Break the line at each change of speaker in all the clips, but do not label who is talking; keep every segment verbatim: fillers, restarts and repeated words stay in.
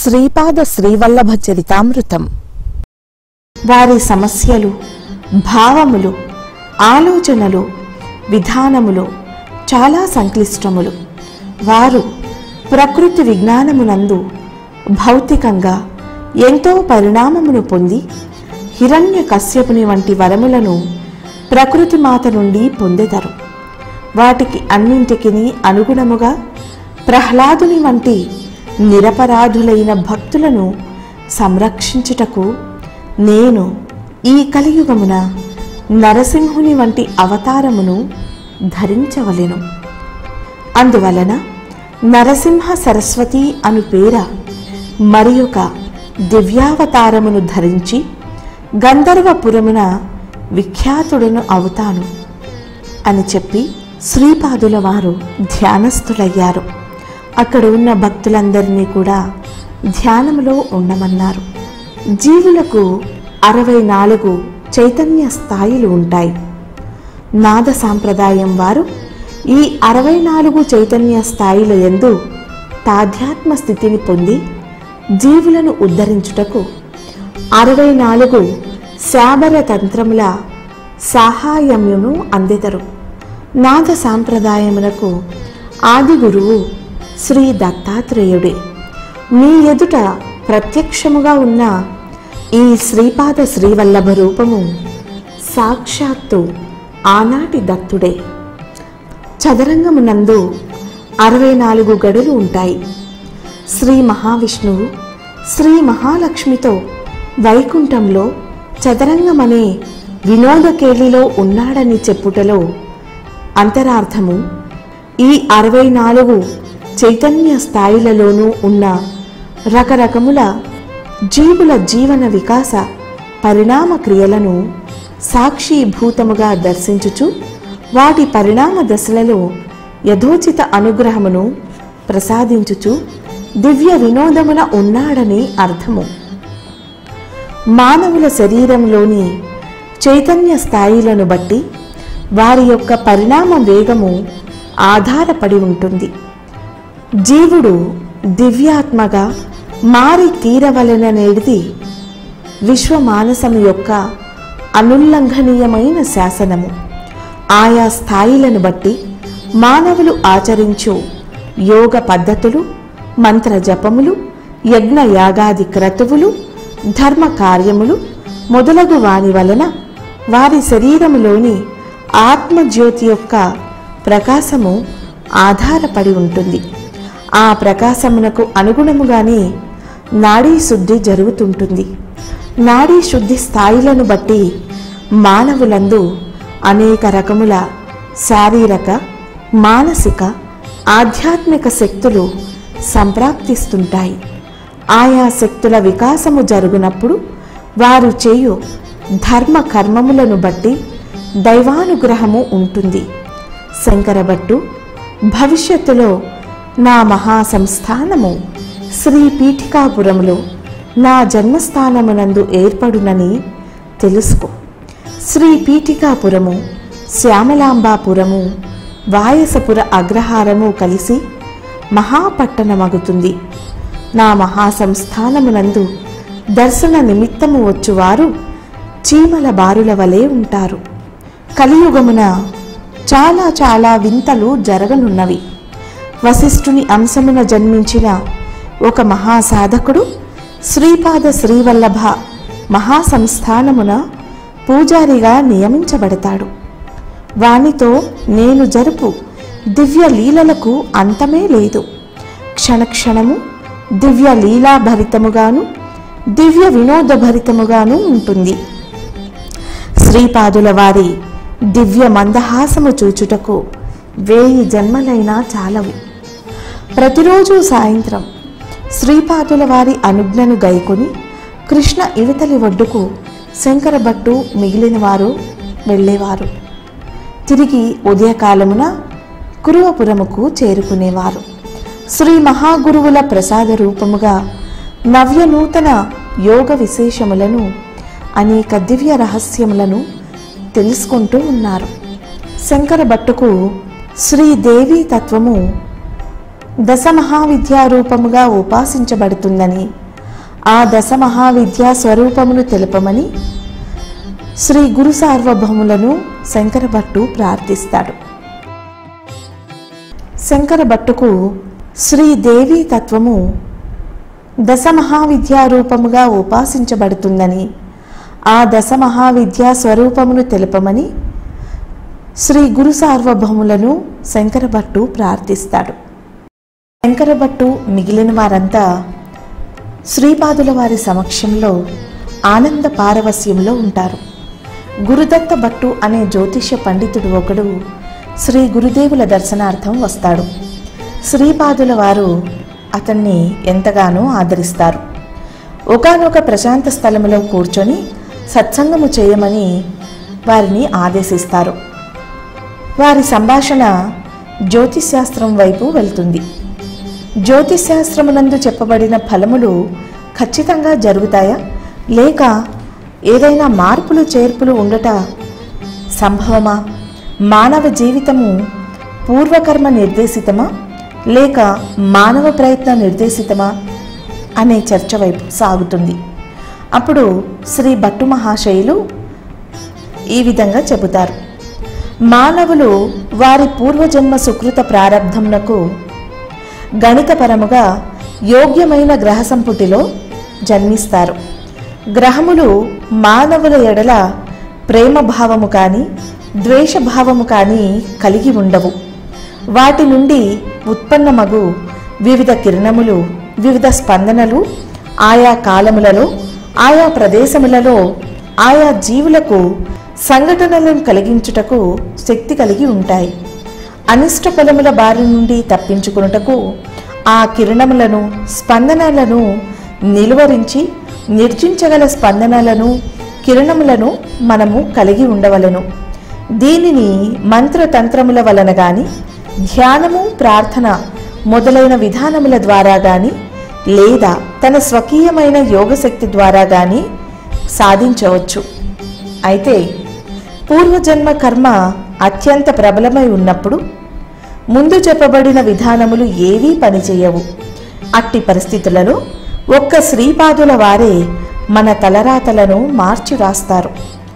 శ్రీపాద శ్రీవల్లభ చరితామృతం.
వారి సమస్యలు, భావములు, ఆలోచనలు, విధానములు చాలా సంక్లిష్టములు. వారు ప్రకృతి విజ్ఞానమునందు భౌతికంగా ఎంతో పరిణామమును పొంది హిరణ్య కశ్యపుని వంటి వరములను ప్రకృతి మాత నుండి పొందెదరు. వాటికి అన్నింటికి అనుగుణముగా ప్రహ్లాదుని వంటి నిరపరాధులైన భక్తులను సంరక్షించుటకు నేను ఈ కలియుగమున నరసింహుని వంటి అవతారమును ధరించవలెను. అందువలన నరసింహ సరస్వతి అను పేర మరి ఒక దివ్యావతారమును ధరించి గంధర్వపురమున విఖ్యాతుడను అవుతాను అని చెప్పి శ్రీపాదుల వారు ధ్యానస్థులయ్యారు. అక్కడ ఉన్న భక్తులందరినీ కూడా ధ్యానములో ఉండమన్నారు. జీవులకు అరవై నాలుగు చైతన్య స్థాయిలు ఉంటాయి. నాద సాంప్రదాయం వారు ఈ అరవై నాలుగు చైతన్య స్థాయిల యందు తాధ్యాత్మ స్థితిని పొంది జీవులను ఉద్ధరించుటకు అరవై నాలుగు శాబర తంత్రముల సహాయమును అందెదరు. నాద సాంప్రదాయమునకు ఆది గురువు శ్రీ దత్తాత్రేయుడే. మీ ఎదుట ప్రత్యక్షముగా ఉన్న ఈ శ్రీపాద శ్రీవల్లభ రూపము సాక్షాత్తు ఆనాటి దత్తుడే. చదరంగమునందు అరవై నాలుగు గడులు ఉంటాయి. శ్రీ మహావిష్ణువు శ్రీ మహాలక్ష్మితో వైకుంఠంలో చదరంగమనే వినోదకేళిలో ఉన్నాడని చెప్పుటలో అంతరార్థము ఈ అరవై నాలుగు చైతన్య స్థాయిలలోనూ ఉన్న రకరకముల జీవుల జీవన వికాస పరిణామ క్రియలను సాక్షిభూతముగా దర్శించుచు వాటి పరిణామ దశలలో యథోచిత అనుగ్రహమును ప్రసాదించుచు దివ్య వినోదమున ఉన్నాడని అర్థము. మానవుల శరీరంలోని చైతన్య స్థాయిలను బట్టి వారి యొక్క పరిణామ వేగము ఆధారపడి ఉంటుంది. జీవుడు దివ్యాత్మగా మారి తీరవలననేది విశ్వమానసము యొక్క అనుల్లంఘనీయమైన శాసనము. ఆయా స్థాయిలను బట్టి మానవులు ఆచరించు యోగ పద్ధతులు, మంత్ర జపములు, యజ్ఞ యాగాది క్రతువులు, ధర్మ కార్యములు మొదలగు వాని వలన వారి శరీరములోని ఆత్మజ్యోతి యొక్క ప్రకాశము ఆధారపడి ఉంటుంది. ఆ ప్రకాశమునకు అనుగుణముగానే నాడీ శుద్ధి జరుగుతుంటుంది. నాడీ శుద్ధి స్థాయిలను బట్టి మానవులందు అనేక రకముల శారీరక, మానసిక, ఆధ్యాత్మిక శక్తులు సంప్రాప్తిస్తుంటాయి. ఆయా శక్తుల వికాసము జరుగునప్పుడు వారు చేయు ధర్మ కర్మములను బట్టి దైవానుగ్రహము ఉంటుంది. శంకరభట్టు భవిష్యత్తులో నా మహాసంస్థానము శ్రీ పీఠికాపురములో నా జన్మస్థానమునందు ఏర్పడునని తెలుసుకో. శ్రీ పీఠికాపురము, శ్యామలాంబాపురము, వాయసపుర అగ్రహారము కలిసి మహాపట్టణమగుతుంది. నా మహాసంస్థానమునందు దర్శన నిమిత్తము వచ్చువారు చీమల బారుల వలె ఉంటారు. కలియుగమున చాలా చాలా వింతలు జరగనున్నవి. వశిష్ఠుని అంశమున జన్మించిన ఒక మహాసాధకుడు శ్రీపాద శ్రీవల్లభ మహాసంస్థానమున పూజారిగా నియమించబడతాడు. వానితో నేను జరుపు దివ్య లీలలకు అంతమే లేదు. క్షణక్షణము దివ్య లీలాభరితముగాను దివ్య వినోదభరితముగాను ఉంటుంది. శ్రీపాదుల వారి దివ్య మందహాసము చూచుటకు వేయి జన్మలైనా చాలవు. ప్రతిరోజు సాయంత్రం శ్రీపాదుల వారి అనుజ్ఞను గైకొని కృష్ణ ఇవతలి ఒడ్డుకు శంకరభట్టు మిగిలిన వారు వెళ్ళేవారు. తిరిగి ఉదయకాలమున కురువపురముకు చేరుకునేవారు. శ్రీ మహాగురువుల ప్రసాద రూపముగా నవ్య నూతన యోగ విశేషములను, అనేక దివ్య రహస్యములను తెలుసుకుంటూ ఉన్నారు. శంకరభట్టుకు శ్రీదేవి తత్వము దశ మహావిద్యా రూపముగా ఉపాసించబడుతుందని, ఆ దశ మహావిద్యా స్వరూపమును తెలుపమని శ్రీ గురు సార్వభౌములను శంకర భట్టు ప్రార్థిస్తాడు. శంకర భట్టుకు శ్రీదేవి తత్వము దశ మహావిద్యా రూపముగా ఉపాసించబడుతుందని, ఆ దశ మహావిద్యా స్వరూపమును తెలుపమని శ్రీ గురు సార్వభౌములను శంకర భట్టు ప్రార్థిస్తాడు. శంకర భట్టు మిగిలిన వారంతా శ్రీపాదుల వారి సమక్షంలో ఆనంద పారవస్యంలో ఉంటారు. గురుదత్త భట్టు అనే జ్యోతిష్య పండితుడు ఒకడు శ్రీ గురుదేవుల దర్శనార్థం వస్తాడు. శ్రీపాదుల వారు అతన్ని ఎంతగానో ఆదరిస్తారు. ఒకానొక ప్రశాంత స్థలములో కూర్చొని సత్సంగము చేయమని వారిని ఆదేశిస్తారు. వారి సంభాషణ జ్యోతిశాస్త్రం వైపు వెళ్తుంది. జ్యోతిశాస్త్రమునందు చెప్పబడిన ఫలములు ఖచ్చితంగా జరుగుతాయా, లేక ఏదైనా మార్పులు చేర్పులు ఉండట సంభవమా? మానవ జీవితము పూర్వకర్మ నిర్దేశితమా, లేక మానవ ప్రయత్న నిర్దేశితమా అనే చర్చ వైపు సాగుతుంది. అప్పుడు శ్రీ భట్టు మహాశయులు ఈ విధంగా చెబుతారు. మానవులు వారి పూర్వజన్మ సుకృత ప్రారబ్ధమునకు గణితపరముగా యోగ్యమైన గ్రహ సంపుటిలో జన్మిస్తారు. గ్రహములు మానవుల ఎడల ప్రేమ భావము కానీ ద్వేషభావము కానీ కలిగి ఉండవు. వాటి నుండి ఉత్పన్నమగు వివిధ కిరణములు, వివిధ స్పందనలు ఆయా కాలములలో, ఆయా ప్రదేశములలో ఆయా జీవులకు సంఘటనలను కలిగించుటకు శక్తి కలిగి ఉంటాయి. అనిష్ట ఫలముల బారి నుండి తప్పించుకున్నటకు ఆ కిరణములను, స్పందనలను నిలువరించి నిర్జించగల స్పందనలను, కిరణములను మనము కలిగి ఉండవలెను. దీనిని మంత్రతంత్రముల వలన గాని, ధ్యానము, ప్రార్థన మొదలైన విధానముల ద్వారా గాని, లేదా తన స్వకీయమైన యోగశక్తి ద్వారా గాని సాధించవచ్చు. అయితే పూర్వజన్మ కర్మ అత్యంత ప్రబలమై ఉన్నప్పుడు ముందు చెప్పబడిన విధానములు ఏవీ పనిచేయవు. అట్టి పరిస్థితులలో ఒక్క శ్రీపాదుల వారే మన తలరాతలను మార్చి రాస్తారు.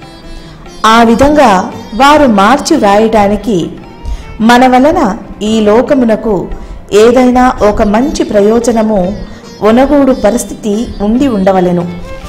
ఆ విధంగా వారు మార్చి వ్రాయడానికి మన వలన ఈ లోకమునకు ఏదైనా ఒక మంచి ప్రయోజనము ఒనగూడు పరిస్థితి ఉండి ఉండవలెను.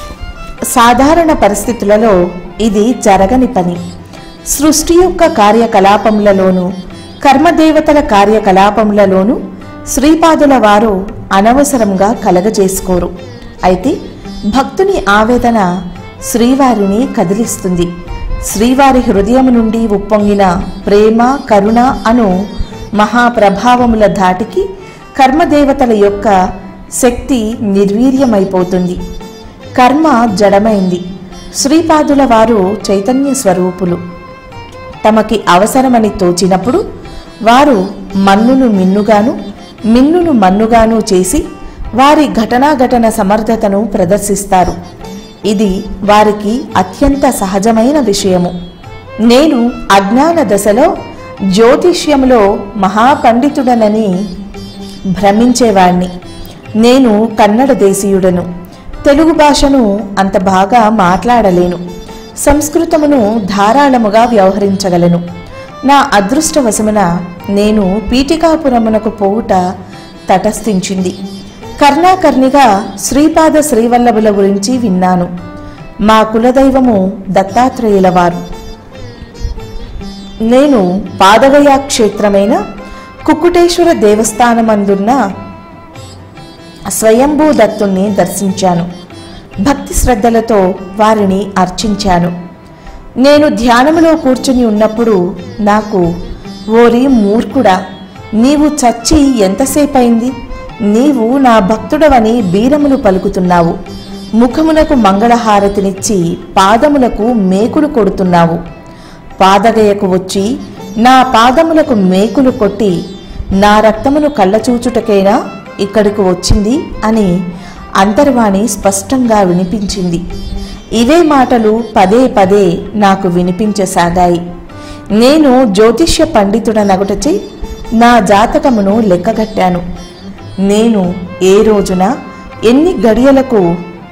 సాధారణ పరిస్థితులలో ఇది జరగని పని. సృష్టి యొక్క కార్యకలాపములలోనూ, కర్మదేవతల కార్యకలాపములలోనూ శ్రీపాదుల వారు అనవసరంగా కలగజేసుకోరు. అయితే భక్తుని ఆవేదన శ్రీవారిని కదిలిస్తుంది. శ్రీవారి హృదయం నుండి ఉప్పొంగిన ప్రేమ, కరుణ అను మహాప్రభావముల ధాటికి కర్మదేవతల యొక్క శక్తి నిర్వీర్యమైపోతుంది. కర్మ జడమైంది. శ్రీపాదుల వారు చైతన్య స్వరూపులు. తమకి అవసరమని తోచినప్పుడు వారు మన్నును మిన్నుగాను, మిన్నును మన్నుగాను చేసి వారి ఘటనాఘటన సమర్థతను ప్రదర్శిస్తారు. ఇది వారికి అత్యంత సహజమైన విషయము. నేను అజ్ఞాన దశలో జ్యోతిష్యములో మహాపండితుడనని భ్రమించేవాణ్ణి. నేను కన్నడ దేశీయుడను. తెలుగు భాషను అంత బాగా మాట్లాడలేను. సంస్కృతమును ధారాళముగా వ్యవహరించగలను. నా అదృష్టవశమున నేను పీఠికాపురమునకు పోవుట తటస్థించింది. కర్ణాకర్ణిగా శ్రీపాద శ్రీవల్లభుల గురించి విన్నాను. మా కులదైవము దత్తాత్రేయుల వారు. నేను పాదగయా క్షేత్రమైన కుక్కుటేశ్వర దేవస్థానమందున్న స్వయంభూ దత్తుణ్ణి దర్శించాను. భక్తి శ్రద్ధలతో వారిని అర్చించాను. నేను ధ్యానములో కూర్చుని ఉన్నప్పుడు నాకు, ఓరి మూర్ఖుడా, నీవు చచ్చి ఎంతసేపైంది? నీవు నా భక్తుడవని బీరములు పలుకుతున్నావు. ముఖమునకు మంగళహారతినిచ్చి పాదములకు మేకులు కొడుతున్నావు. పాదగయకు వచ్చి నా పాదములకు మేకులు కొట్టి నా రక్తమును కళ్ళచూచుటకైనా ఇక్కడికి వచ్చింది అని అంతర్వాణి స్పష్టంగా వినిపించింది. ఇవే మాటలు పదే పదే నాకు వినిపించసాగాయి. నేను జ్యోతిష్య పండితుడనగుటచే నా జాతకమును లెక్కగట్టాను. నేను ఏ రోజున ఎన్ని గడియలకు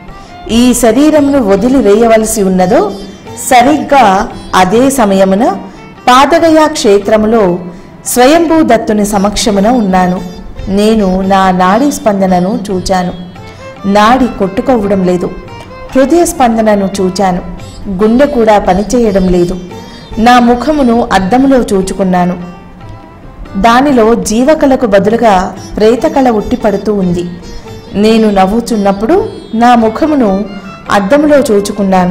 ఈ శరీరమును వదిలివేయవలసి ఉన్నదో సరిగ్గా అదే సమయమున పాదగయ క్షేత్రములో స్వయంభూ దత్తుని సమక్షమున ఉన్నాను. నేను నా నాడీ స్పందనను చూచాను. నాడి కొట్టుకోవడం లేదు. హృదయ స్పందనను చూచాను. గుండె కూడా పనిచేయడం లేదు. నా ముఖమును అద్దములో చూచుకున్నాను. దానిలో జీవకళకు బదులుగా ప్రేతకళ ఉట్టిపడుతూ ఉంది. నేను నవ్వుచున్నప్పుడు నా ముఖమును అద్దములో చూచుకున్నాను.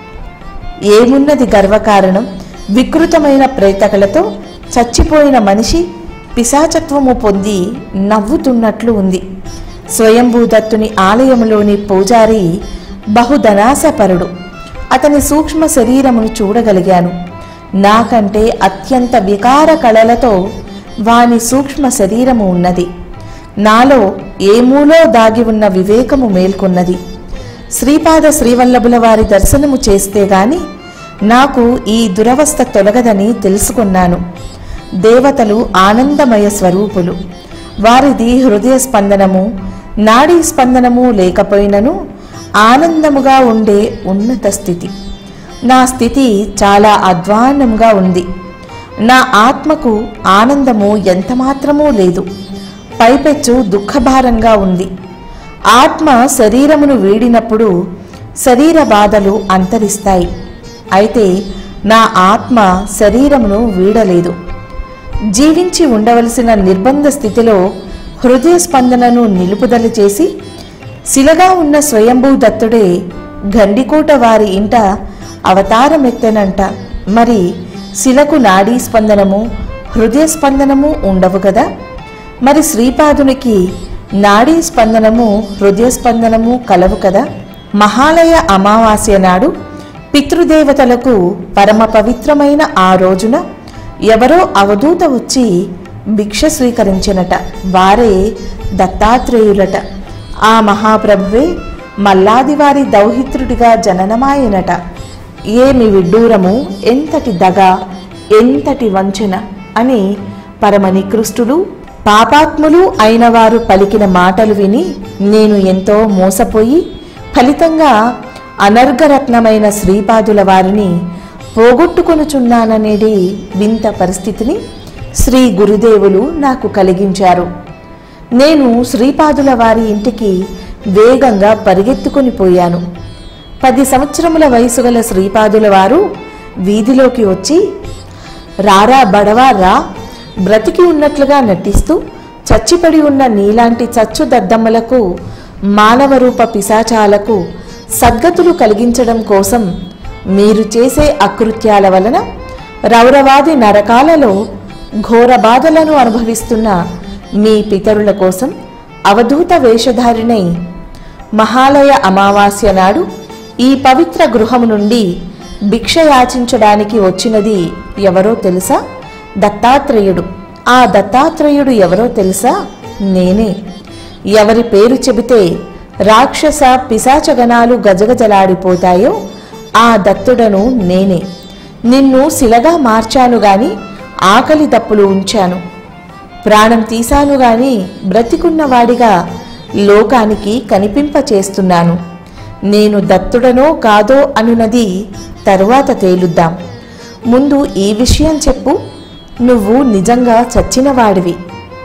ఏమున్నది గర్వకారణం? వికృతమైన ప్రేతకళతో చచ్చిపోయిన మనిషి పిశాచత్వము పొంది నవ్వుతున్నట్లు ఉంది. స్వయంభూదత్తుని ఆలయములోని పూజారి బహుధనాశపరుడు. అతని సూక్ష్మ శరీరమును చూడగలిగాను. నాకంటే అత్యంత వికార కళలతో వాని సూక్ష్మ శరీరము ఉన్నది. నాలో ఏమూలో దాగి ఉన్న వివేకము మేల్కొన్నది. శ్రీపాద శ్రీవల్లభుల వారి దర్శనము చేస్తే గాని నాకు ఈ దురవస్థ తొలగదని తెలుసుకున్నాను. దేవతలు ఆనందమయ స్వరూపులు. వారిది హృదయ స్పందనము, నాడీ స్పందనము లేకపోయినను ఆనందముగా ఉండే ఉన్నత స్థితి. నా స్థితి చాలా అధ్వాన్నంగా ఉంది. నా ఆత్మకు ఆనందము ఎంతమాత్రమూ లేదు. పైపెచ్చు దుఃఖభారంగా ఉంది. ఆత్మ శరీరమును వీడినప్పుడు శరీర బాధలు అంతరిస్తాయి. అయితే నా ఆత్మ శరీరమును వీడలేదు. జీవించి ఉండవలసిన నిర్బంధ స్థితిలో హృదయ స్పందనను నిలుపుదల చేసి శిలగా ఉన్న స్వయంభూ దత్తుడే గండికోట వారి ఇంట అవతారమెత్తెనంట. మరి శిలకు నాడీ స్పందనము హృదయ స్పందనము ఉండవు కదా? మరి శ్రీపాదునికి నాడీ స్పందనము హృదయ స్పందనము కలవు కదా? మహాలయ అమావాస్య నాడు పితృదేవతలకు పరమ పవిత్రమైన ఆ రోజున ఎవరో అవధూత వచ్చి భిక్ష స్వీకరించినట. వారే దత్తాత్రేయులట. ఆ మహాప్రభువే మల్లాదివారి దౌహిత్రుడిగా జననమాయనట. ఏమి విడ్డూరము, ఎంతటి దగ, ఎంతటి వంచన అని పరమ నికృష్టులు పాపాత్ములు అయిన వారు పలికిన మాటలు విని నేను ఎంతో మోసపోయి ఫలితంగా అనర్ఘరత్నమైన శ్రీపాదుల వారిని పోగొట్టుకొనుచున్నాననేది వింత పరిస్థితిని శ్రీ గురుదేవులు నాకు కలిగించారు. నేను శ్రీపాదుల వారి ఇంటికి వేగంగా పరిగెత్తుకొని పోయాను. పది సంవత్సరముల వయసు గల శ్రీపాదుల వారు వీధిలోకి వచ్చి, రారా బడవా రా, బ్రతికి ఉన్నట్లుగా నటిస్తూ చచ్చిపడి ఉన్న నీలాంటి చచ్చు దద్దమ్మలకు, మానవరూప పిశాచాలకు సద్గతులు కలిగించడం కోసం మీరు చేసే అకృత్యాల వలన రౌరవాది నరకాలలో ఘోర బాధలను అనుభవిస్తున్న మీ పితరుల కోసం అవధూత వేషధారిణై మహాలయ అమావాస్య నాడు ఈ పవిత్ర గృహము నుండి భిక్ష యాచించడానికి వచ్చినది ఎవరో తెలుసా? దత్తాత్రేయుడు. ఆ దత్తాత్రేయుడు ఎవరో తెలుసా? నేనే. ఎవరి పేరు చెబితే రాక్షస పిశాచగణాలు గజగజలాడిపోతాయో ఆ దత్తుడను నేనే. నిన్ను శిలగా మార్చాను గాని ఆకలి దప్పులు ఉంచాను. ప్రాణం తీశాను గాని బ్రతికున్నవాడిగా లోకానికి కనిపింపచేస్తున్నాను. నేను దత్తుడనో కాదో అనున్నది తరువాత తేలుద్దాం. ముందు ఈ విషయం చెప్పు. నువ్వు నిజంగా చచ్చినవాడివి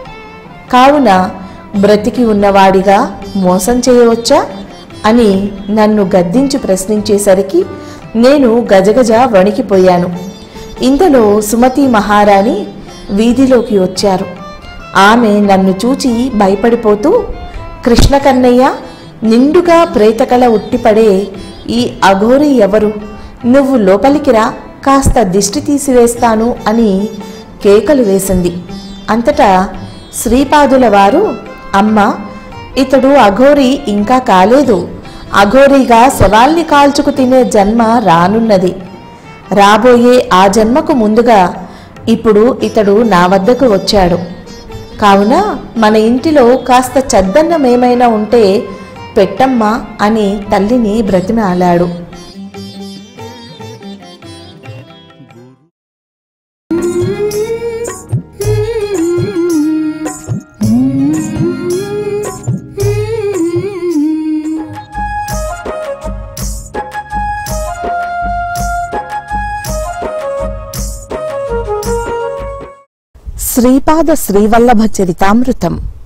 కావున బ్రతికి ఉన్నవాడిగా మోసం చేయవచ్చా అని నన్ను గద్దించి ప్రశ్నించేసరికి నేను గజగజ వణికిపోయాను. ఇంతలో సుమతి మహారాణి వీధిలోకి వచ్చారు. ఆమె నన్ను చూచి భయపడిపోతూ, కృష్ణ కన్నయ్య, నిండుగా ప్రేతకళ ఉట్టిపడే ఈ అఘోరి ఎవరు? నువ్వు లోపలికి రా, కాస్త దిష్టి తీసివేస్తాను అని కేకలు వేసింది. అంతటా శ్రీపాదుల వారు, అమ్మ, ఇతడు అఘోరి ఇంకా కాలేదు. అఘోరిగా శవాల్ని కాల్చుకు తినే జన్మ రానున్నది. రాబోయే ఆ జన్మకు ముందుగా ఇప్పుడు ఇతడు నా వద్దకు వచ్చాడు. కావున మన ఇంటిలో కాస్త చద్దన్నమేమైనా ఉంటే పెట్టమ్మా అని తల్లిని బ్రతిమాలాడు.
Mm-hmm.
శ్రీపాద శ్రీవల్లభ చరితామృతం